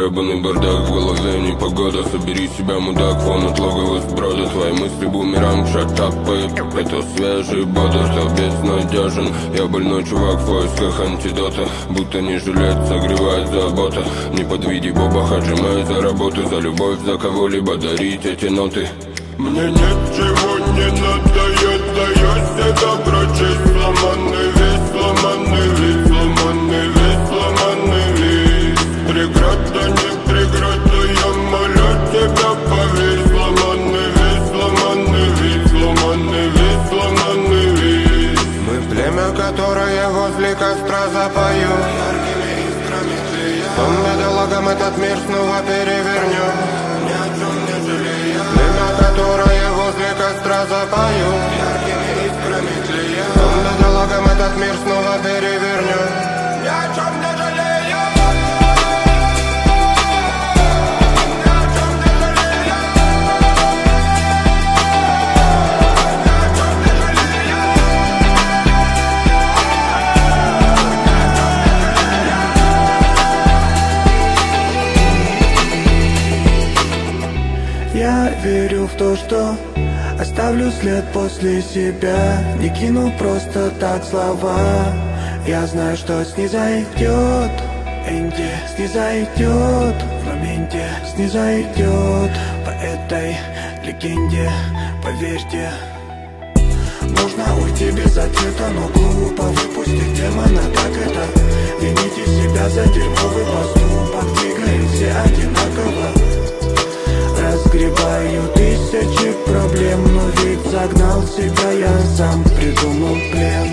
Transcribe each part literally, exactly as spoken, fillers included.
гребаный бардак в голове, непогода. Собери себя, мудак, фон от логова сброда. Твои мысли бумеранг, шатапает. Это свежий бодр, стал безнадежен. Я больной чувак в поисках антидота. Будто не жалеть, согревает забота. Не подведи Боба, отжимай за работу. За любовь, за кого-либо дарить эти ноты. Мне ничего не надо, я даю себя прочесть. Сломанный весь, сломанный весь, сломанный весь, сломанный весь. Преграда, не преграда, я молю тебя, поверь. Сломанный весь, сломанный весь, сломанный весь, сломанный весь. Мы племя, которое возле костра запою. Яркими искрами тлея. Сон бедолагам этот мир снова перевернем. Ни о чем не жалея. Племя, которое возле костра запою. Яркими искрами тлея. Сон бедолагам этот мир снова перевернем. Ни о чем не жалея. Я верю в то, что оставлю след после себя. Не кину просто так слова. Я знаю, что снизойдет Энди, снизойдет в моменте, снизойдет по этой легенде, поверьте. Нужно уйти без ответа, но глупо выпустить демона. Так это вините себя за дерьмовый поступок. Двигаем все одинаково. Разгребаю тысячи проблем, но ведь загнал себя, я сам придумал плен.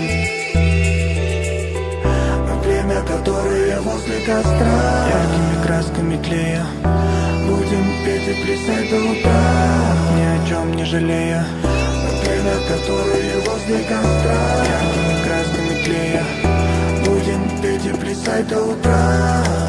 Мы племя, которое возле костра, яркими красками тлея. Будем петь и плясать до утра, ни о чем не жалея. Мы племя, которое возле костра, яркими красками тлея. Будем петь и плясать до утра.